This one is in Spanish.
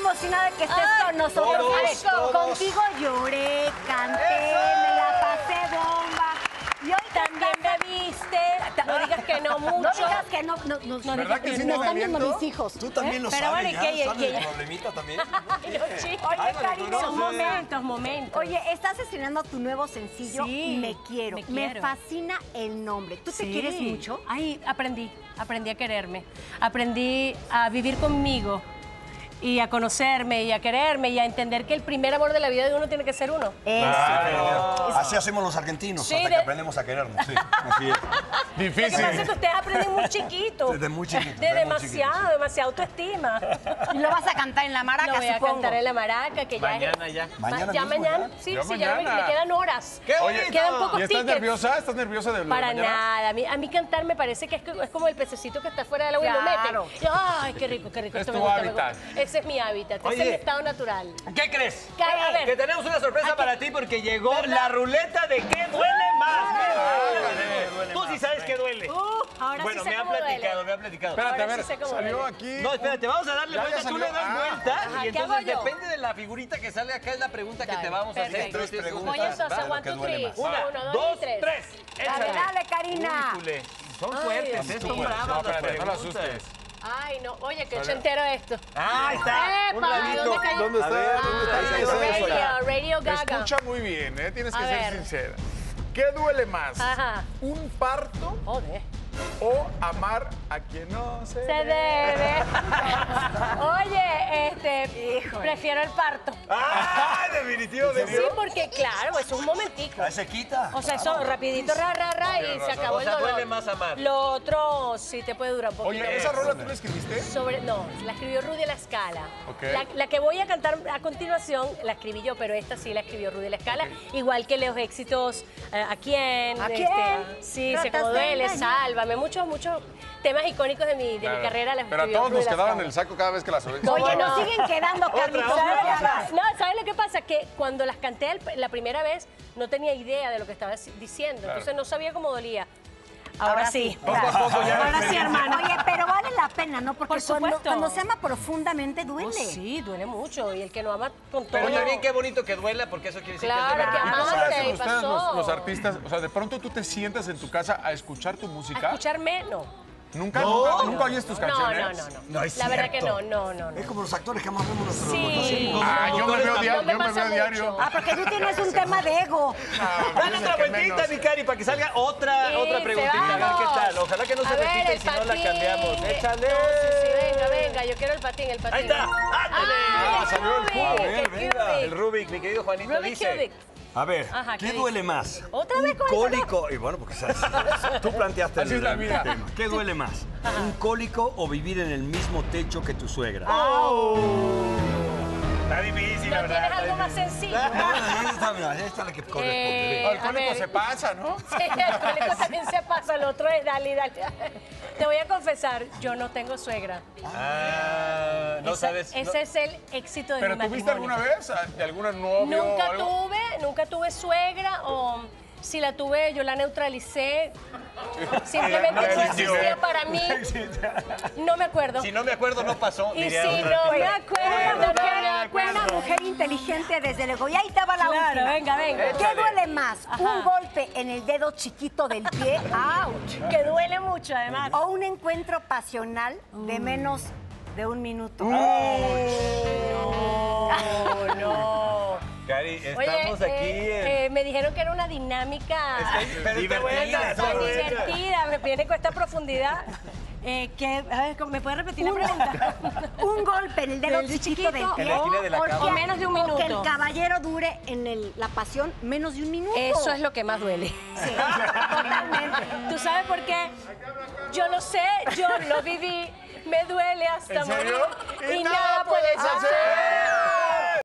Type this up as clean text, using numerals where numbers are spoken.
emocionada de que estés con nosotros. todos. Contigo lloré, canté, me la pasé bomba. Y hoy También bebiste. No digas que no mucho. No digas que no. ¿Verdad que sí me me están viendo aviento? mis hijos. Tú también lo Pero sabes, bueno, ya. ¿y qué? ¿Sabes el problemita también? Ay, no, chico. Oye, cariño. Son momentos. Oye, estás estrenando tu nuevo sencillo, Sí, Me Quiero. Me Me Quiero. fascina el nombre. ¿Tú te Sí. quieres mucho? Ay, aprendí a quererme. Aprendí a vivir conmigo y a conocerme y a quererme y a entender que el primer amor de la vida de uno tiene que ser uno. Así hacemos los argentinos, Sí, hasta de- que aprendemos a querernos. Sí, así es. Lo que Difícil. pasa es que ustedes aprenden muy chiquitos. Desde muy chiquitos, De desde muy demasiado, chiquitos, demasiada autoestima. Y lo vas a cantar en la maraca, Lo voy a supongo. cantar en la maraca, que ya Mañana es... ya. Mañana ya mismo, mañana. ya. Sí, Ya sí, ya mañana. me quedan horas. ¡Qué Oye, bonito! Quedan pocos ¿Y estás tickets. nerviosa? ¿Estás nerviosa de lo de Para mañana? nada. A mí cantar me parece que es como el pececito que está fuera del agua y Claro. lo meten. Ay, qué rico, qué rico. Es Esto tu me gusta, hábitat. Ese es mi hábitat, ese Oye. es mi estado natural. ¿Qué crees? A ver. Que tenemos una sorpresa para ti porque llegó la ruleta de qué duele más. ¿Qué duele? Tú sí sabes que duele. Ahora Bueno, sí sé me ha cómo duele. platicado, me ha platicado. Espérate, a Ahora ver, sí sé cómo salió duele. aquí. No, espérate, vamos a darle Ya, vuelta. ya Tú salió. le das Ah. vuelta Ajá, y ¿qué entonces hago yo? depende de la figurita que sale acá es la pregunta que Dale, te vamos a hacer. perfecto. Entonces, Tres ¿cómo Voy preguntas. estás? entonces, Va, one, lo que two, duele three. más. Una, Uno, dos, y tres. tres. Dale, Échale. dale, Karina. Híjole, son Ay, fuertes, Dios son mío. bravas No, las espérate, no la preguntas. asustes. Ay, no. Oye, que entero esto. Ah, ahí está. Un ¡Epa! ladito. ¿Dónde cayó? ¿Dónde A está? ver, ¿Dónde está? ahí Ahí está. está. Radio Gaga. Escucha muy bien, ¿eh? Tienes que A ser ver. sincera. ¿Qué duele más? Ajá. ¿Un parto Joder. o amar a quien no se Se debe. Oye, prefiero el parto. ¡Ah, definitivamente! Sí, porque claro, es un momentico. Ahí se quita. O sea, eso rapidito, y se acabó O el sea, dolor. duele más amar. Lo otro sí te puede durar un poquito. Oye, ¿esa rola tú la escribiste? No, la escribió Rudy La Scala. Ok. La que voy a cantar a continuación la escribí yo, pero esta sí la escribió Rudy La Scala. igual que los éxitos ¿A quién? ¿A quién? Sí, Se Tratas como de duele, engañar. Sálvame. Muchos temas icónicos de mi Claro. carrera los Pero a escribió todos Rudy nos La quedaban en Scala. el saco cada vez que las oías. Oye, ¿Cómo nos no? siguen quedando, Carlitos. No, ¿sabes lo que pasa? Que cuando las canté la primera vez no tenía idea de lo que estaba diciendo, entonces no sabía cómo dolía. Ahora sí. Poco a poco ya. Ahora sí, hermano. Oye, pero vale la pena, ¿no? Porque Por supuesto. cuando se ama profundamente duele. Oh, sí, duele mucho. Y el que no ama con todo. Pero también qué bonito que duela, porque eso quiere decir Claro, que es de que verdad. ¿Cómo le amaste hacen y ustedes pasó. los artistas? O sea, de pronto tú te sientas en tu casa a escuchar tu ¿A música. escucharme? No. ¿Nunca oyes tus canciones? No. No es La verdad que cierto. no. Es como los actores que más vemos nuestros Sí. Ah, yo me veo diario. me Yo me pasa veo diario. mucho. Ah, porque tú tienes un tema de ego. Dale otra que vueltita, menos. mi Cari, para que salga otra Sí, preguntita. A ver qué vamos. tal. Ojalá que no se A ver, repita y el si no la patín. cambiamos. Échale. No, sí, venga, yo quiero el patín. Ahí está. ¡Ándale! ¡Ay, salió el Rubik, cubo. el Rubik. El Rubik, mi querido Juanito, Rubik dice. Cubic. A ver, Ajá, ¿qué ¿qué dice? duele más? ¿Otra vez Un con el cólico. Y bueno, porque tú planteaste Así es la vida. tema. ¿Qué duele más? ¿Un cólico o vivir en el mismo techo que tu suegra? Está difícil, la ¿No verdad. tienes algo más sencillo? Esta es la que corresponde. El a cólico ver. se pasa, ¿no? Sí, el cólico también se pasa, el otro es dale. Te voy a confesar, yo no tengo suegra. Ah, no sabes. Ese es el éxito de ¿Pero mi tuviste matrimonio. alguna vez de alguna novio o algo? Nunca tuve suegra o si la tuve yo la neutralicé. Simplemente La no eligió. existía para mí. No me acuerdo. Si no me acuerdo, no pasó. Y diría si otra no me tía. acuerdo, Una mujer inteligente desde luego. Y ahí te va la Claro, última. venga. ¿Qué duele más? Ajá. ¿Un golpe en el dedo chiquito del pie? ¡Auch! Que duele mucho, además. ¿O un encuentro pasional de menos de un minuto? No. Cari, Oye, estamos aquí me dijeron que era una dinámica pero está buena, está buena. divertida, me viene con esta profundidad. A ver, ¿me puedes repetir la pregunta? Un golpe en el dedo chiquito del pie. En la esquina de la cama. O menos de un minuto. Que el caballero dure en la pasión menos de un minuto. Eso es lo que más duele. Sí, totalmente. ¿Tú sabes por qué? Yo lo sé, yo lo viví, me duele hasta ¿En serio? morir y nada puedes hacer.